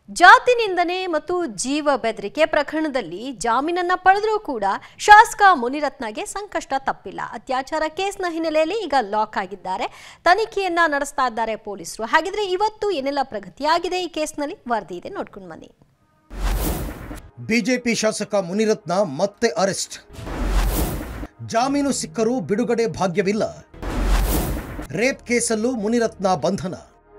ಜಾತಿ ನಿಂದನೆ ಮತ್ತು ಜೀವ ಬೆದರಿಕೆ ಪ್ರಕರಣದಲ್ಲಿ ಜಾಮೀನನ್ನ ಪಡೆದರೂ ಕೂಡ ಶಾಸಕ ಮುನಿರತ್ನಗೆ ಸಂಕಷ್ಟ ತಪ್ಪಿಲ್ಲ. ಅತ್ಯಾಚಾರ ಕೇಸ್ನ ಹಿನ್ನೆಲೆಯಲ್ಲಿ ಈಗ ಲಾಕ್ ಆಗಿದ್ದಾರೆ. ತನಿಖೆಯನ್ನ ನಡೆಸ್ತಾ ಇದ್ದಾರೆ ಪೊಲೀಸರು. ಹಾಗಿದ್ರೆ ಇವತ್ತು ಏನೆಲ್ಲ ಪ್ರಗತಿಯಾಗಿದೆ ಈ ಕೇಸ್ನಲ್ಲಿ ವರದಿ ಇದೆ, ನೋಡ್ಕೊಂಡು ಬನ್ನಿ. ಬಿಜೆಪಿ ಶಾಸಕ ಮುನಿರತ್ನ ಮತ್ತೆ ಅರೆಸ್ಟ್. ಜಾಮೀನು ಸಿಕ್ಕರೂ ಬಿಡುಗಡೆ ಭಾಗ್ಯವಿಲ್ಲ. ರೇಪ್ ಕೇಸಲ್ಲೂ ಮುನಿರತ್ನ ಬಂಧನ.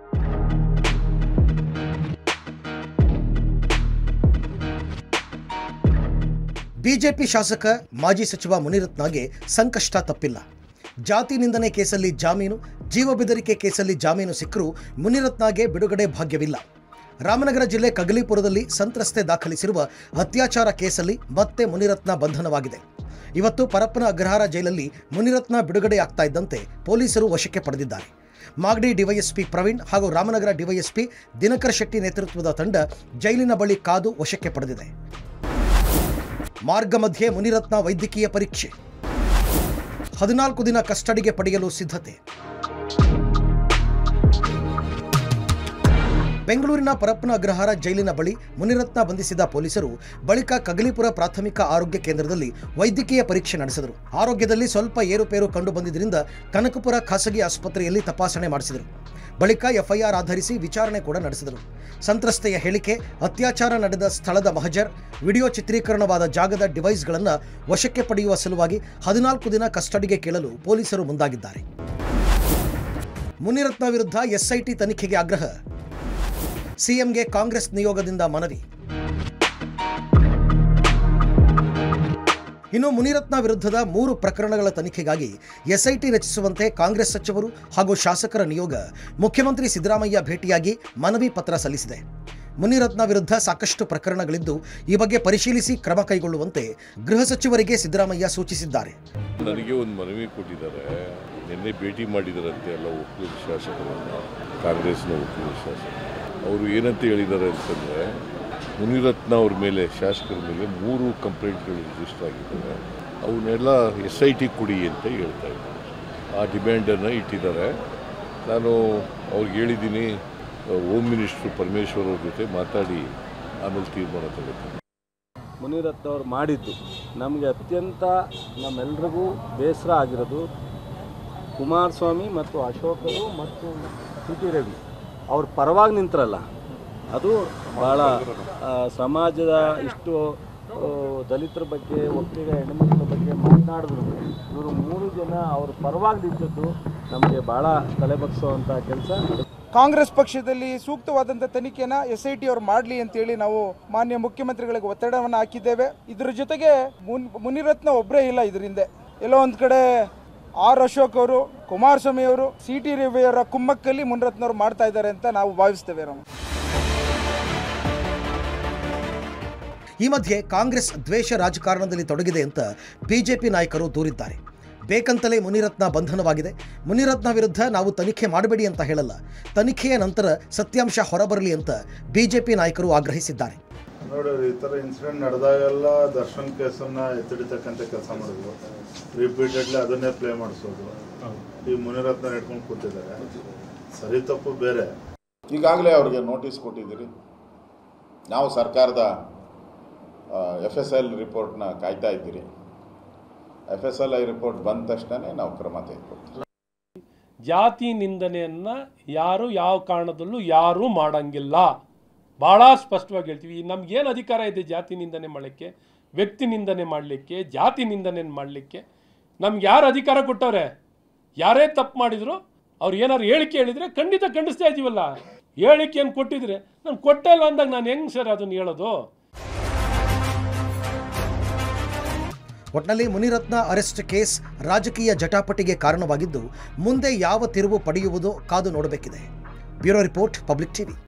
ಬಿಜೆಪಿ ಶಾಸಕ ಮಾಜಿ ಸಚಿವ ಮುನಿರತ್ನಗೆ ಸಂಕಷ್ಟ ತಪ್ಪಿಲ್ಲ. ಜಾತಿ ನಿಂದನೆ ಕೇಸಲ್ಲಿ ಜಾಮೀನು, ಜೀವ ಬೆದರಿಕೆ ಕೇಸಲ್ಲಿ ಜಾಮೀನು ಸಿಕ್ಕರೂ ಮುನಿರತ್ನಗೆ ಬಿಡುಗಡೆ ಭಾಗ್ಯವಿಲ್ಲ. ರಾಮನಗರ ಜಿಲ್ಲೆ ಕಗಲಿಪುರದಲ್ಲಿ ಸಂತ್ರಸ್ತೆ ದಾಖಲಿಸಿರುವ ಅತ್ಯಾಚಾರ ಕೇಸಲ್ಲಿ ಮತ್ತೆ ಮುನಿರತ್ನ ಬಂಧನವಾಗಿದೆ. ಇವತ್ತು ಪರಪ್ಪನ ಅಗ್ರಹಾರ ಜೈಲಲ್ಲಿ ಮುನಿರತ್ನ ಬಿಡುಗಡೆಯಾಗ್ತಾ ಇದ್ದಂತೆ ಪೊಲೀಸರು ವಶಕ್ಕೆ ಪಡೆದಿದ್ದಾರೆ. ಮಾಗಡಿ ಡಿವೈಎಸ್ಪಿ ಪ್ರವೀಣ್ ಹಾಗೂ ರಾಮನಗರ ಡಿವೈಎಸ್ಪಿ ದಿನಕರ್ ಶೆಟ್ಟಿ ನೇತೃತ್ವದ ತಂಡ ಜೈಲಿನ ಬಳಿ ಕಾದು ವಶಕ್ಕೆ ಪಡೆದಿದೆ. ಮಾರ್ಗ ಮಧ್ಯೆ ಮುನಿರತ್ನ ವೈದ್ಯಕೀಯ ಪರೀಕ್ಷೆ. 14 ದಿನ ಕಸ್ಟಡಿಗೆ ಪಡೆಯಲು ಸಿದ್ಧತೆ. ಬೆಂಗಳೂರಿನ ಪರಪ್ಪನ ಅಗ್ರಹಾರ ಜೈಲಿನ ಬಳಿ ಮುನಿರತ್ನ ಬಂಧಿಸಿದ ಪೊಲೀಸರು ಬಳಿಕ ಕಗಲಿಪುರ ಪ್ರಾಥಮಿಕ ಆರೋಗ್ಯ ಕೇಂದ್ರದಲ್ಲಿ ವೈದ್ಯಕೀಯ ಪರೀಕ್ಷೆ ನಡೆಸಿದರು. ಆರೋಗ್ಯದಲ್ಲಿ ಸ್ವಲ್ಪ ಏರುಪೇರು ಕಂಡು ಬಂದಿದ್ದರಿಂದ ಕನಕಪುರ ಖಾಸಗಿ ಆಸ್ಪತ್ರೆಯಲ್ಲಿ ತಪಾಸಣೆ ಮಾಡಿಸಿದರು. ಬಳಿಕ ಎಫ್ಐಆರ್ ಆಧರಿಸಿ ವಿಚಾರಣೆ ಕೂಡ ನಡೆಸಿದರು. ಸಂತ್ರಸ್ತೆಯ ಹೇಳಿಕೆ, ಅತ್ಯಾಚಾರ ನಡೆದ ಸ್ಥಳದ ಮಹಜರ್, ವಿಡಿಯೋ ಚಿತ್ರೀಕರಣವಾದ ಜಾಗದ ಡಿವೈಸ್ಗಳನ್ನು ವಶಕ್ಕೆ ಪಡೆಯುವ ಸಲುವಾಗಿ 14 ದಿನ ಕಸ್ಟಡಿಗೆ ಕೇಳಲು ಪೊಲೀಸರು ಮುಂದಾಗಿದ್ದಾರೆ. ಮುನಿರತ್ನ ವಿರುದ್ಧ ಎಸ್ಐಟಿ ತನಿಖೆಗೆ ಆಗ್ರಹ. ಸಿಎಂಗೆ ಕಾಂಗ್ರೆಸ್ ನಿಯೋಗದಿಂದ ಮನವಿ. ಇನ್ನು ಮುನಿರತ್ನ ವಿರುದ್ಧದ 3 ಪ್ರಕರಣಗಳ ತನಿಖೆಗಾಗಿ ಎಸ್ಐಟಿ ರಚಿಸುವಂತೆ ಕಾಂಗ್ರೆಸ್ ಸಚಿವರು ಹಾಗೂ ಶಾಸಕರ ನಿಯೋಗ ಮುಖ್ಯಮಂತ್ರಿ ಸಿದ್ದರಾಮಯ್ಯ ಭೇಟಿಯಾಗಿ ಮನವಿ ಪತ್ರ ಸಲ್ಲಿಸಿದೆ. ಮುನಿರತ್ನ ವಿರುದ್ಧ ಸಾಕಷ್ಟು ಪ್ರಕರಣಗಳಿದ್ದು ಈ ಬಗ್ಗೆ ಪರಿಶೀಲಿಸಿ ಕ್ರಮ ಕೈಗೊಳ್ಳುವಂತೆ ಗೃಹ ಸಚಿವರಿಗೆ ಸಿದ್ದರಾಮಯ್ಯ ಸೂಚಿಸಿದ್ದಾರೆ. ನನಗೆ ಒಂದು ಮನವಿ ಕೊಟ್ಟಿದ್ದಾರೆ. ನಿನ್ನೆ ಭೇಟಿ ಮಾಡಿದಾರಂತೆ ಎಲ್ಲ ಒಕ್ಕೂಟ ಶಾಸಕರನ್ನು, ಕಾಂಗ್ರೆಸ್ನ ಒಕ್ಕೂಟ ಶಾಸಕರು. ಅವರು ಏನಂತ ಹೇಳಿದ್ದಾರೆ ಅಂತಂದರೆ, ಮುನಿರತ್ನ ಅವ್ರ ಮೇಲೆ, ಶಾಸಕರ ಮೇಲೆ 3 ಕಂಪ್ಲೇಂಟ್ಗಳು ರಿಜಿಸ್ಟರ್ ಆಗಿದ್ದಾರೆ. ಅವನ್ನೆಲ್ಲ SIT ಕೊಡಿ ಅಂತ ಹೇಳ್ತಾ ಇದ್ದಾರೆ. ಆ ಡಿಮ್ಯಾಂಡನ್ನು ಇಟ್ಟಿದ್ದಾರೆ. ನಾನು ಅವ್ರಿಗೆ ಹೇಳಿದ್ದೀನಿ, ಹೋಮ್ ಮಿನಿಸ್ಟ್ರು ಪರಮೇಶ್ವರ್ ಅವ್ರ ಜೊತೆ ಮಾತಾಡಿ ಆಮೇಲೆ ತೀರ್ಮಾನ ತಗೋತೀನಿ. ಮುನಿರತ್ನ ಅವ್ರು ಮಾಡಿದ್ದು ನಮಗೆ ಅತ್ಯಂತ ನಮ್ಮೆಲ್ರಿಗೂ ಬೇಸರ ಆಗಿರೋದು, ಕುಮಾರಸ್ವಾಮಿ ಮತ್ತು ಅಶೋಕರು ಮತ್ತು CT ರವಿ ಅವ್ರ ಪರವಾಗಿ ನಿಂತರಲ್ಲ, ಅದು ಭಾಳ ಸಮಾಜದ ಇಷ್ಟು ದಲಿತರ ಬಗ್ಗೆ, ಒಕ್ಕಲಿಗ ಹೆಣ್ಣುಮಕ್ಕಳ ಬಗ್ಗೆ ಮಾತನಾಡಿದ್ರು. ಇವರು 3 ಜನ ಅವ್ರ ಪರವಾಗಿ ನಿಂತದ್ದು ನಮಗೆ ಭಾಳ ತಲೆಬಗ್ಸುವಂಥ ಕೆಲಸ. ಕಾಂಗ್ರೆಸ್ ಪಕ್ಷದಲ್ಲಿ ಸೂಕ್ತವಾದಂಥ ತನಿಖೆನ SIT ಅವರು ಮಾಡಲಿ ಅಂತೇಳಿ ನಾವು ಮಾನ್ಯ ಮುಖ್ಯಮಂತ್ರಿಗಳಿಗೆ ಒತ್ತಡವನ್ನು ಹಾಕಿದ್ದೇವೆ. ಇದರ ಜೊತೆಗೆ ಮುನಿರತ್ನ ಒಬ್ಬರೇ ಇಲ್ಲ, ಇದರಿಂದ ಎಲ್ಲೋ ಒಂದು ಕಡೆ ಅಶೋಕ್ ಅವರು, ಕುಮಾರಸ್ವಾಮಿ ಅವರು, CT ರವಿ ಅವರ ಕುಮ್ಮಕ್ಕಲ್ಲಿ ಮುನಿರತ್ನವರು ಮಾಡ್ತಾ ಇದ್ದಾರೆ ಅಂತ ನಾವು ಭಾವಿಸ್ತೇವೆ. ಈ ಮಧ್ಯೆ ಕಾಂಗ್ರೆಸ್ ದ್ವೇಷ ರಾಜಕಾರಣದಲ್ಲಿ ತೊಡಗಿದೆ ಅಂತ ಬಿಜೆಪಿ ನಾಯಕರು ದೂರಿದ್ದಾರೆ. ಬೇಕಂತಲೇ ಮುನಿರತ್ನ ಬಂಧನವಾಗಿದೆ. ಮುನಿರತ್ನ ವಿರುದ್ಧ ನಾವು ತನಿಖೆ ಮಾಡಬೇಡಿ ಅಂತ ಹೇಳಲ್ಲ, ತನಿಖೆಯ ನಂತರ ಸತ್ಯಾಂಶ ಹೊರಬರಲಿ ಅಂತ ಬಿಜೆಪಿ ನಾಯಕರು ಆಗ್ರಹಿಸಿದ್ದಾರೆ. ನೋಡಿ, ಈ ಥರ ಇನ್ಸಿಡೆಂಟ್ ನಡೆದಾಗೆಲ್ಲ ದರ್ಶನ್ ಕೇಸನ್ನು ಎತ್ತಿಡಿತಕ್ಕಂಥ ಕೆಲಸ ಮಾಡಿದ್ರು. ರಿಪೀಟೆಡ್ಲಿ ಅದನ್ನೇ ಪ್ಲೇ ಮಾಡಿಸೋದು. ಈ ಮುನಿರತ್ನ ಇಟ್ಕೊಂಡು ಕೂತಿದ್ದಾರೆ. ಸರಿ ತಪ್ಪು ಬೇರೆ. ಈಗಾಗಲೇ ಅವ್ರಿಗೆ ನೋಟಿಸ್ ಕೊಟ್ಟಿದ್ದೀರಿ. ನಾವು ಸರ್ಕಾರದ FSL ರಿಪೋರ್ಟ್ನ ಕಾಯ್ತಾ ಇದ್ದೀರಿ. FSLI ರಿಪೋರ್ಟ್ ಬಂದ ತಕ್ಷಣ ನಾವು ಕ್ರಮ ತೆಗೆದುಕೊಳ್ತೀವಿ. ಜಾತಿ ನಿಂದನೆಯನ್ನು ಯಾರು ಯಾವ ಕಾರಣದಲ್ಲೂ ಯಾರೂ ಮಾಡಂಗಿಲ್ಲ. ಭಾಳ ಸ್ಪಷ್ಟವಾಗಿ ಹೇಳ್ತೀವಿ. ನಮಗೇನು ಅಧಿಕಾರ ಇದೆ ಜಾತಿ ನಿಂದನೆ ಮಾಡಲಿಕ್ಕೆ, ವ್ಯಕ್ತಿ ನಿಂದನೆ ಮಾಡಲಿಕ್ಕೆ, ಜಾತಿ ನಿಂದನೆ ಮಾಡಲಿಕ್ಕೆ? ನಮ್ಗೆ ಯಾರು ಅಧಿಕಾರ ಕೊಟ್ಟವ್ರೆ? ಯಾರೇ ತಪ್ಪು ಮಾಡಿದ್ರು ಅವ್ರು ಏನಾರು ಹೇಳಿಕೆ ಹೇಳಿದರೆ ಖಂಡಿತ ಖಂಡಿಸ್ತಾ ಇದ್ದೀವಲ್ಲ. ಹೇಳಿಕೆಯನ್ನು ಕೊಟ್ಟಿದ್ರೆ ನಾನು ಕೊಟ್ಟೇ ಇಲ್ಲ ಅಂದಾಗ ನಾನು ಹೆಂಗೆ ಸರ್ ಅದನ್ನು ಹೇಳೋದು? ಒಟ್ನಲ್ಲಿ ಮುನಿರತ್ನ ಅರೆಸ್ಟ್ ಕೇಸ್ ರಾಜಕೀಯ ಜಟಾಪಟಿಗೆ ಕಾರಣವಾಗಿದ್ದು ಮುಂದೆ ಯಾವ ತಿರುವು ಪಡೆಯುವುದೋ ಕಾದು ನೋಡಬೇಕಿದೆ. Bureau report, public TV.